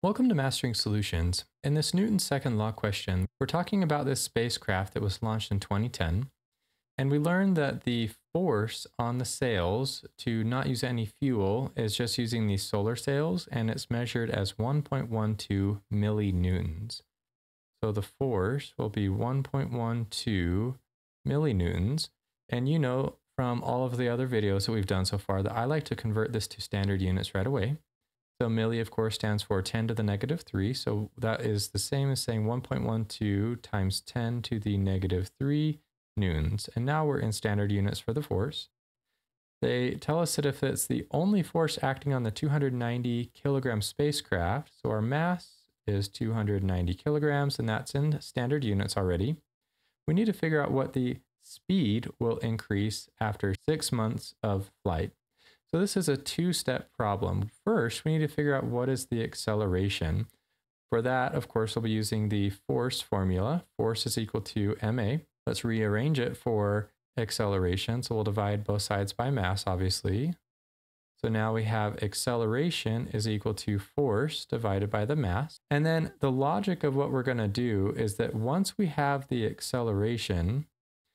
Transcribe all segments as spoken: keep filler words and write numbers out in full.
Welcome to Mastering Solutions. In this Newton's second law question, we're talking about this spacecraft that was launched in twenty ten, and we learned that the force on the sails to not use any fuel is just using these solar sails, and it's measured as one point one two millinewtons. So the force will be one point one two millinewtons, and you know from all of the other videos that we've done so far that I like to convert this to standard units right away. So milli, of course, stands for ten to the negative three. So that is the same as saying one point one two times ten to the negative three newtons. And now we're in standard units for the force. They tell us that if it's the only force acting on the two hundred ninety kilogram spacecraft, so our mass is two hundred ninety kilograms, and that's in standard units already, we need to figure out what the speed will increase after six months of flight. So this is a two-step problem. First, we need to figure out what is the acceleration. For that, of course, we'll be using the force formula. Force is equal to ma. Let's rearrange it for acceleration. So we'll divide both sides by mass, obviously. So now we have acceleration is equal to force divided by the mass. And then the logic of what we're going to do is that once we have the acceleration,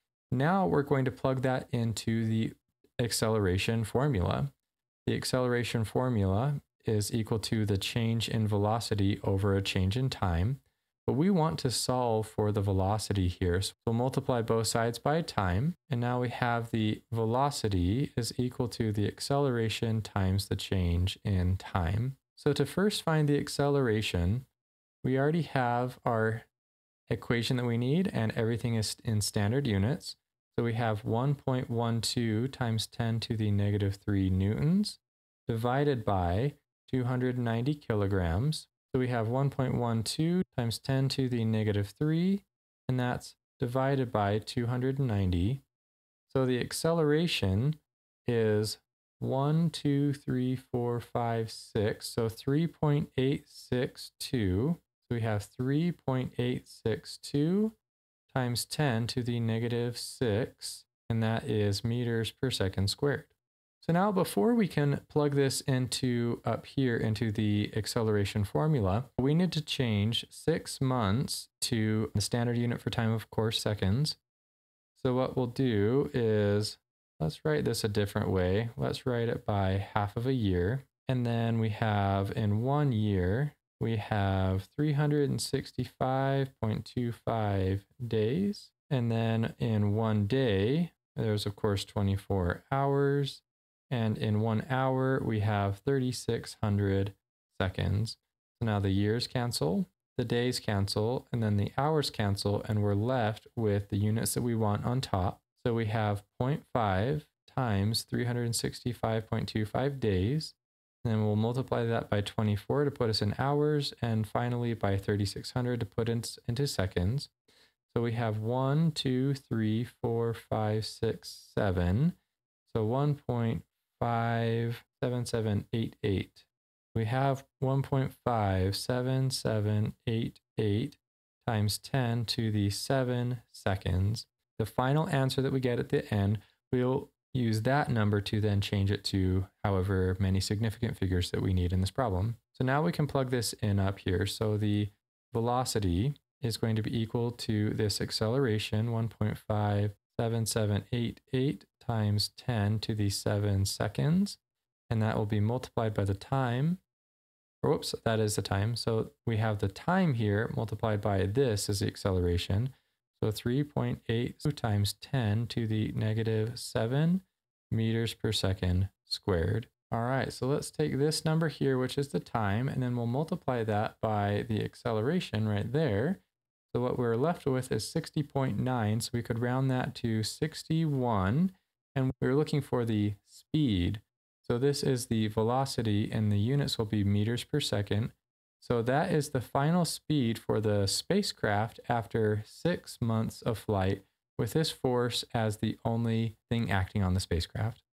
now we're going to plug that into the acceleration formula. The acceleration formula is equal to the change in velocity over a change in time, but we want to solve for the velocity here. So we'll multiply both sides by time, and now we have the velocity is equal to the acceleration times the change in time. So to first find the acceleration, we already have our equation that we need, and everything is in standard units. So we have one point one two times ten to the negative three newtons divided by two hundred ninety kilograms. So we have one point one two times ten to the negative three, and that's divided by two hundred ninety. So the acceleration is one, two, three, four, five, six. So three point eight six two. So we have three point eight six two times ten to the negative six, and that is meters per second squared. So now before we can plug this into up here into the acceleration formula, we need to change six months to the standard unit for time, of course, seconds. So what we'll do is, let's write this a different way. Let's write it by half of a year. And then we have in one year, we have three hundred sixty-five point two five days. And then in one day, there's of course twenty-four hours. And in one hour, we have thirty-six hundred seconds. So now the years cancel, the days cancel, and then the hours cancel, and we're left with the units that we want on top. So we have zero point five times three hundred sixty-five point two five days. And then we'll multiply that by twenty-four to put us in hours, and finally by thirty-six hundred to put it into seconds. So we have one, two, three, four, five, six, seven. So one point five seven seven eight eight. We have one point five seven seven eight eight times ten to the seven seconds. The final answer that we get at the end, we'll use that number to then change it to however many significant figures that we need in this problem. So now we can plug this in up here. So the velocity is going to be equal to this acceleration, one point five seven seven eight eight times ten to the seven seconds. And that will be multiplied by the time, or whoops, that is the time. So we have the time here multiplied by this is the acceleration. So three point eight times ten to the negative seven meters per second squared. All right, so let's take this number here, which is the time, and then we'll multiply that by the acceleration right there. So what we're left with is sixty point nine, so we could round that to sixty-one, and we're looking for the speed. So this is the velocity, and the units will be meters per second. So that is the final speed for the spacecraft after six months of flight with this force as the only thing acting on the spacecraft.